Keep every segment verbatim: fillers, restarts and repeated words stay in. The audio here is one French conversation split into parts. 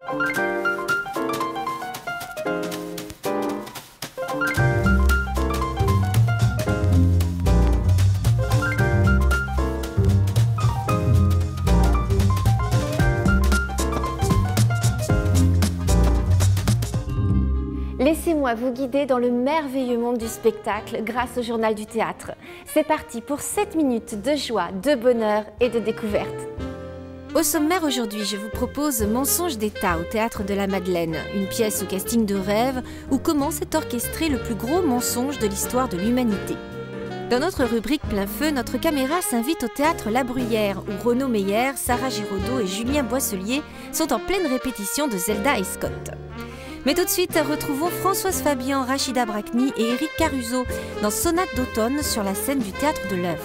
Laissez-moi vous guider dans le merveilleux monde du spectacle grâce au Journal du Théâtre. C'est parti pour sept minutes de joie, de bonheur et de découverte. Au sommaire aujourd'hui, je vous propose Mensonge d'État au Théâtre de la Madeleine, une pièce au casting de rêve où comment s'est orchestré le plus gros mensonge de l'histoire de l'humanité. Dans notre rubrique Plein Feu, notre caméra s'invite au Théâtre La Bruyère où Renaud Meyer, Sarah Giraudot et Julien Boisselier sont en pleine répétition de Zelda et Scott. Mais tout de suite, retrouvons Françoise Fabian, Rachida Brakni et Éric Caruso dans Sonate d'automne sur la scène du Théâtre de l'Œuvre.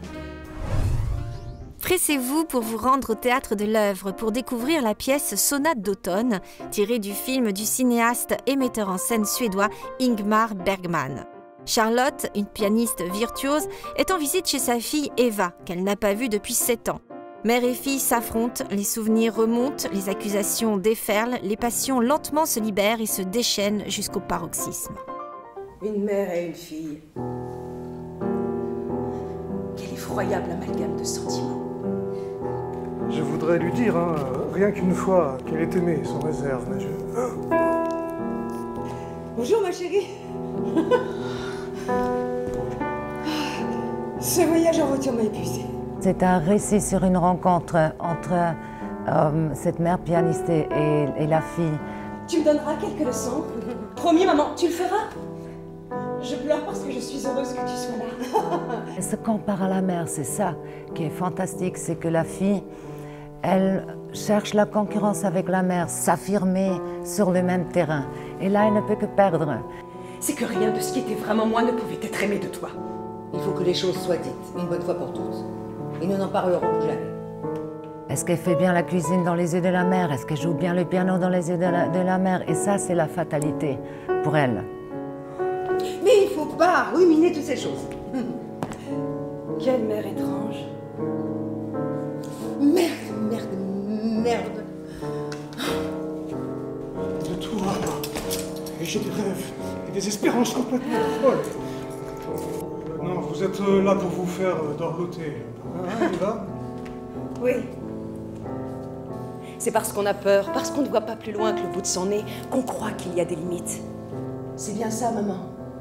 Pressez-vous pour vous rendre au Théâtre de l'Œuvre pour découvrir la pièce Sonate d'automne, tirée du film du cinéaste et metteur en scène suédois Ingmar Bergman. Charlotte, une pianiste virtuose, est en visite chez sa fille Eva, qu'elle n'a pas vue depuis sept ans. Mère et fille s'affrontent, les souvenirs remontent, les accusations déferlent, les passions lentement se libèrent et se déchaînent jusqu'au paroxysme. Une mère et une fille. Quel effroyable amalgame de sentiments. Je voudrais lui dire, hein, rien qu'une fois, qu'elle est aimée, sans réserve, mais je... Bonjour ma chérie. Ce voyage en voiture m'a épuisé. C'est un récit sur une rencontre entre euh, cette mère pianiste et, et la fille. Tu me donneras quelques leçons. Promis maman, tu le feras. Je pleure parce que je suis heureuse que tu sois là. Elle se compare à la mère, c'est ça qui est fantastique, c'est que la fille, elle cherche la concurrence avec la mère, s'affirmer sur le même terrain. Et là, elle ne peut que perdre. C'est que rien de ce qui était vraiment moi ne pouvait être aimé de toi. Il faut que les choses soient dites, une bonne fois pour toutes. Et nous n'en parlerons jamais. Est-ce qu'elle fait bien la cuisine dans les yeux de la mère? Est-ce qu'elle joue bien le piano dans les yeux de la, de la mère? Et ça, c'est la fatalité pour elle. Mais il ne faut pas ruminer toutes ces choses. Quelle mère étrange. Merde, merde, merde. De tout, et j'ai des rêves et des espérances complètement folles. Non, vous êtes là pour vous faire dorloter. Hein, Eva ? Oui. C'est parce qu'on a peur, parce qu'on ne voit pas plus loin que le bout de son nez, qu'on croit qu'il y a des limites. C'est bien ça, maman.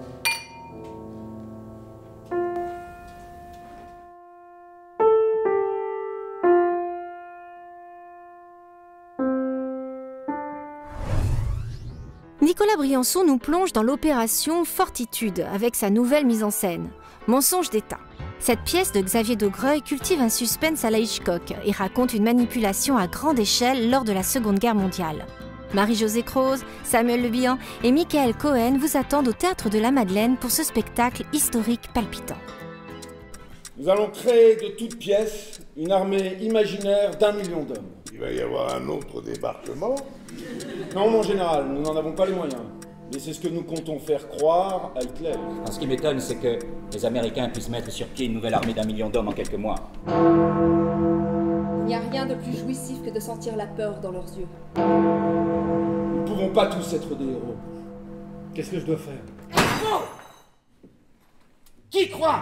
Nicolas Briançon nous plonge dans l'opération Fortitude avec sa nouvelle mise en scène, Mensonge d'État. Cette pièce de Xavier Daugreuil cultive un suspense à la Hitchcock et raconte une manipulation à grande échelle lors de la Seconde Guerre mondiale. Marie-Josée Croze, Samuel Le Bihan et Michael Cohen vous attendent au Théâtre de la Madeleine pour ce spectacle historique palpitant. Nous allons créer de toutes pièces une armée imaginaire d'un million d'hommes. Il va y avoir un autre débarquement? Non, mon général, nous n'en avons pas les moyens. Mais c'est ce que nous comptons faire croire à Hitler. Alors, ce qui m'étonne, c'est que les Américains puissent mettre sur pied une nouvelle armée d'un million d'hommes en quelques mois. Il n'y a rien de plus jouissif que de sentir la peur dans leurs yeux. Nous ne pouvons pas tous être des héros. Qu'est-ce que je dois faire? Bravo! Qui croit?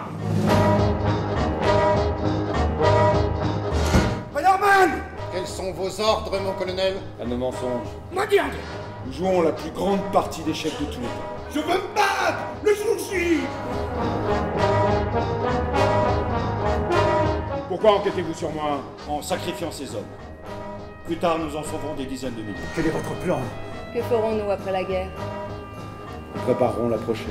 Spider-Man! Quels sont vos ordres, mon colonel? À nos mensonges. Madiane! Nous jouons la plus grande partie d'échecs de tous les temps. Je veux me battre! Le sushi! Pourquoi enquêtez-vous sur moi en sacrifiant ces hommes? Plus tard, nous en sauverons des dizaines de milliers. Quel est votre plan? Que ferons-nous après la guerre? Nous préparerons la prochaine.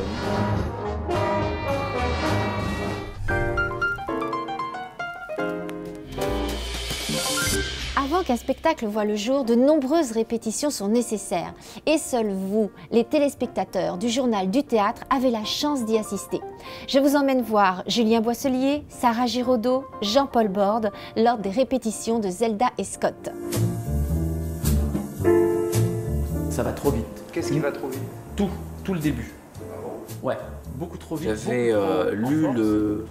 Avant qu'un spectacle voie le jour, de nombreuses répétitions sont nécessaires. Et seuls vous, les téléspectateurs du Journal du Théâtre, avez la chance d'y assister. Je vous emmène voir Julien Boisselier, Sarah Giraudot, Jean-Paul Borde lors des répétitions de Zelda et Scott. Ça va trop vite. Qu'est-ce qui va trop vite? Tout, tout le début. Ouais, beaucoup trop vite. J'avais euh, lu le,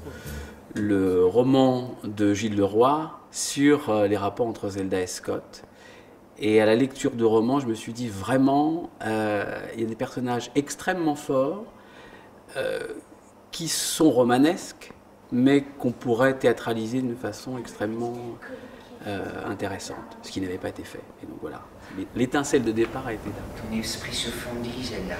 le roman de Gilles Leroy sur euh, les rapports entre Zelda et Scott. Et à la lecture de romans, je me suis dit vraiment, euh, il y a des personnages extrêmement forts euh, qui sont romanesques, mais qu'on pourrait théâtraliser d'une façon extrêmement euh, intéressante, ce qui n'avait pas été fait. Et donc voilà, l'étincelle de départ a été là. Ton esprit se fondit, Zelda.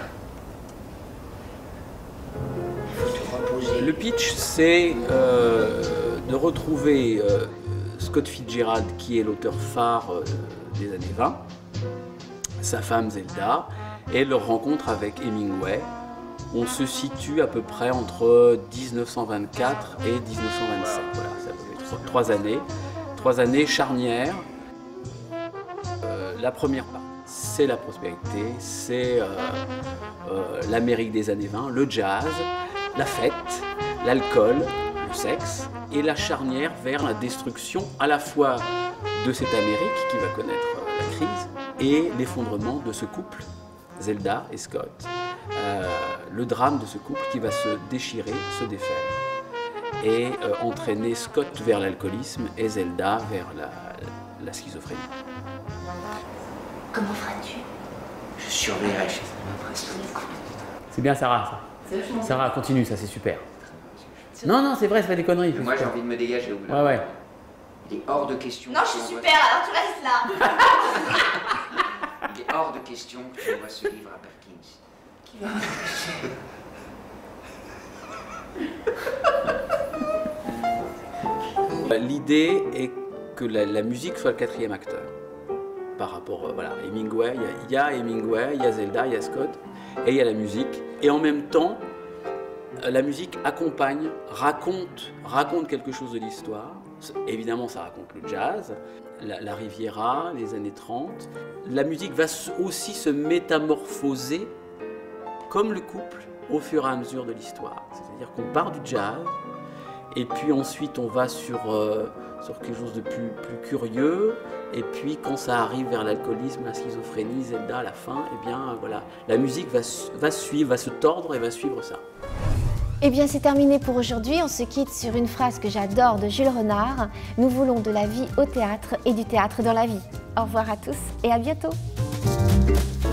Il faut te reposer. Le pitch, c'est euh, de retrouver euh, Scott Fitzgerald, qui est l'auteur phare euh, des années vingt, sa femme Zelda, et leur rencontre avec Hemingway. On se situe à peu près entre mille neuf cent vingt-quatre et mille neuf cent vingt-sept. Voilà, ça fait trois, trois années, trois années charnières. Euh, la première partie, c'est la prospérité, c'est euh, euh, l'Amérique des années vingt, le jazz, la fête, l'alcool, le sexe, et la charnière vers la destruction à la fois de cette Amérique qui va connaître euh, la crise et l'effondrement de ce couple, Zelda et Scott. Euh, le drame de ce couple qui va se déchirer, se défaire et euh, entraîner Scott vers l'alcoolisme et Zelda vers la, la schizophrénie. Comment feras-tu? Je surveillerai chez un presque les coups. C'est bien Sarah, ça. Sarah, continue, ça c'est super. Non, non, c'est vrai, c'est pas des conneries. Moi j'ai envie de me dégager au bout. Ouais, ouais. Il est hors de question. Non, je suis super, alors tu restes là. Il est hors de question que tu envoies ce livre à Perkins. Qui va L'idée est que la, la musique soit le quatrième acteur. Par rapport, euh, voilà, Hemingway, il y, y a Hemingway, il y a Zelda, il y a Scott, et il y a la musique. Et en même temps, la musique accompagne, raconte, raconte quelque chose de l'histoire. Évidemment, ça raconte le jazz, la, la Riviera, les années trente. La musique va aussi se métamorphoser, comme le couple, au fur et à mesure de l'histoire. C'est-à-dire qu'on part du jazz, et puis ensuite on va sur, euh, sur quelque chose de plus, plus curieux, et puis quand ça arrive vers l'alcoolisme, la schizophrénie, Zelda à la fin, eh bien voilà, la musique va, va suivre, va se tordre et va suivre ça. Eh bien, c'est terminé pour aujourd'hui. On se quitte sur une phrase que j'adore de Jules Renard. Nous voulons de la vie au théâtre et du théâtre dans la vie. Au revoir à tous et à bientôt.